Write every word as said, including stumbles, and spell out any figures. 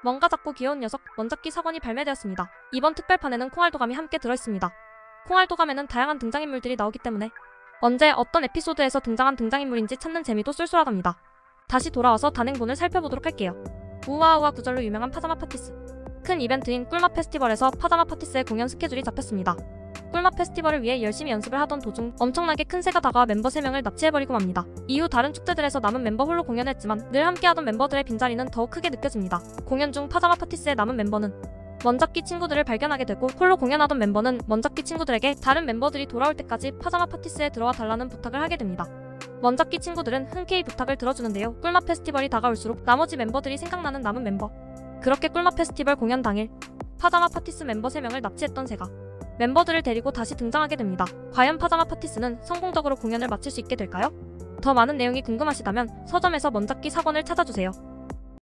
뭔가 작고 귀여운 녀석 먼작기 사건이 발매되었습니다. 이번 특별판에는 콩알도감이 함께 들어있습니다. 콩알도감에는 다양한 등장인물들이 나오기 때문에 언제 어떤 에피소드에서 등장한 등장인물인지 찾는 재미도 쏠쏠하답니다. 다시 돌아와서 단행본을 살펴보도록 할게요. 우와우와 구절로 유명한 파자마 파티스. 큰 이벤트인 꿀맛 페스티벌에서 파자마 파티스의 공연 스케줄이 잡혔습니다. 꿀맛 페스티벌을 위해 열심히 연습을 하던 도중 엄청나게 큰 새가 다가와 멤버 세 명을 납치해버리고 맙니다. 이후 다른 축제들에서 남은 멤버 홀로 공연했지만 늘 함께하던 멤버들의 빈자리는 더욱 크게 느껴집니다. 공연 중 파자마 파티스의 남은 멤버는 먼작기 친구들을 발견하게 되고 홀로 공연하던 멤버는 먼작기 친구들에게 다른 멤버들이 돌아올 때까지 파자마 파티스에 들어와 달라는 부탁을 하게 됩니다. 먼작기 친구들은 흔쾌히 부탁을 들어주는데요. 꿀맛 페스티벌이 다가올수록 나머지 멤버들이 생각나는 남은 멤버. 그렇게 꿀맛 페스티벌 공연 당일 파자마 파티스 멤버 세 명을 납치했던 새가 멤버들을 데리고 다시 등장하게 됩니다. 과연 파자마 파티스는 성공적으로 공연을 마칠 수 있게 될까요? 더 많은 내용이 궁금하시다면 서점에서 먼작기 사권을 찾아주세요.